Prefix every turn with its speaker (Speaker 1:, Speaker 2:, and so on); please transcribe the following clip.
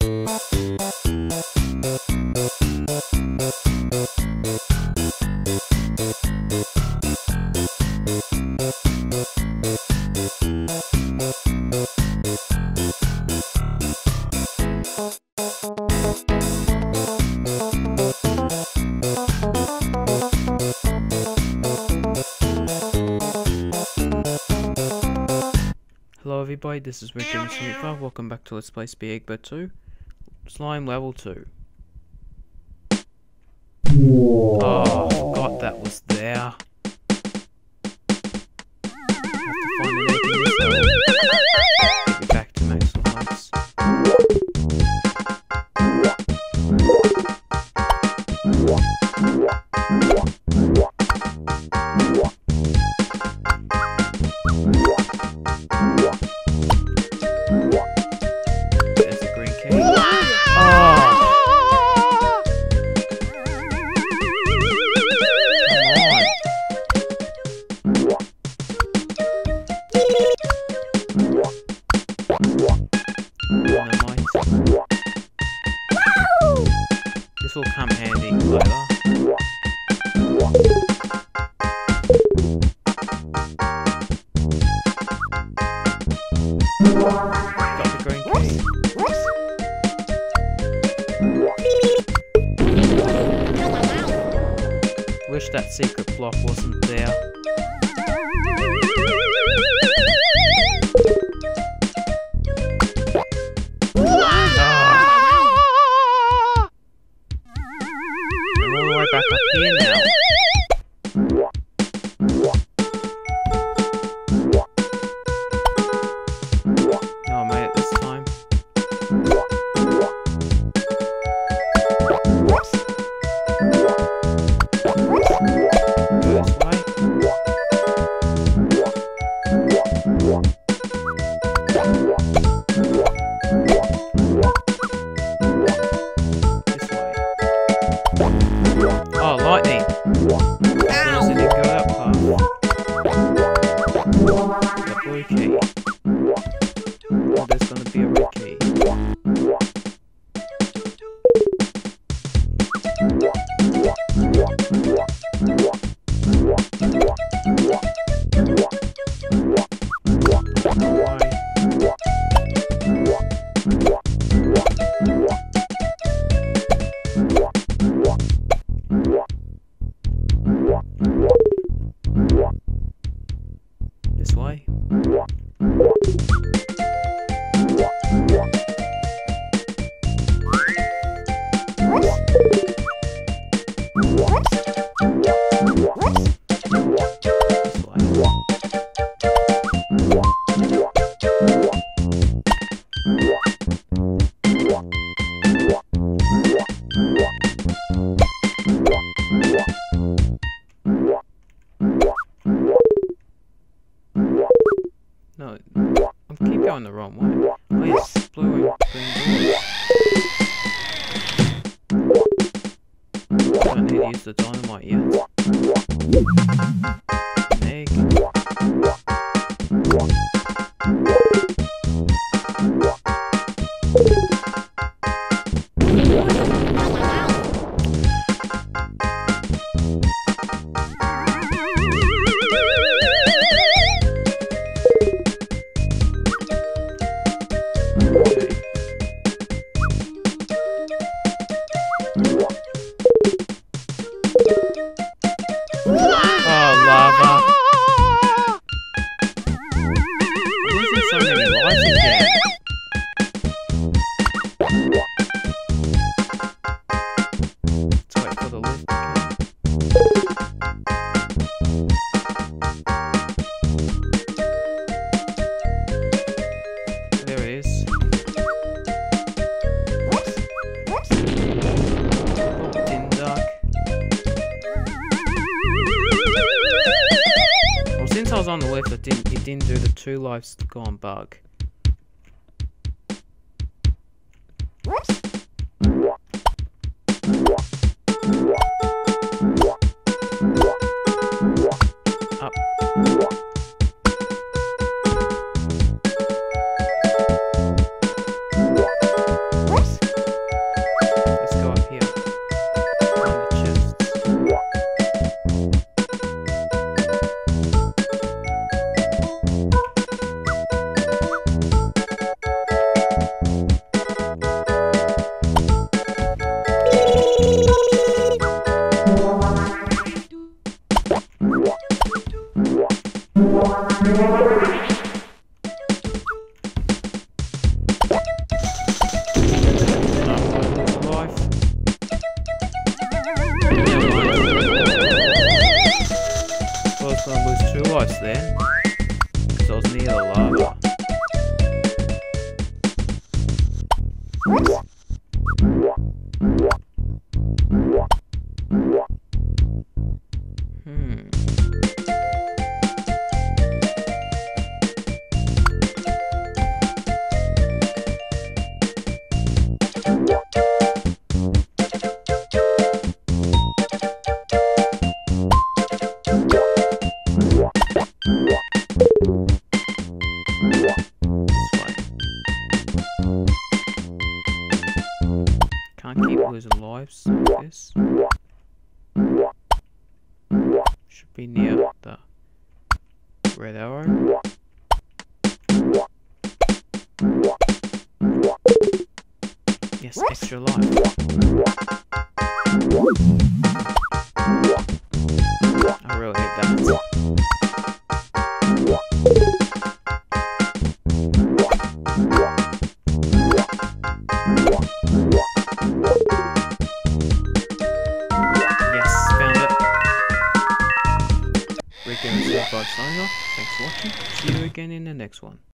Speaker 1: Hello everybody, this is Rick and Snooper. Welcome back to Let's Play Speedy Eggbert 2. Slime level 2. Oh, I forgot that was there. Have to find an egg in this level. Get it back to maximum heights. This will come handy later. Got the green key. Wish that secret block wasn't there. Back up here now. No, I made it this time. Go this way. Oh, lightning! As it didn't go that far. The blue key. Oh, there's gonna be a red key. This way. No, I keep going the wrong way. Oh yes, blue and green doors. Don't need to use the dynamite yet. An egg. Oh, lava. I'm losing so many lives again. Let's wait for the lift to come. There it is. Oh, tin duck. Well, since I was on the lift, it didn't do the 2 lives gone bug. Up. Whoops. close then, because I was near the lava. Can't keep losing lives like this. Should be near the red arrow. Yes, extra life. I really hate that. Signing off. Thanks for watching. See you again in the next one.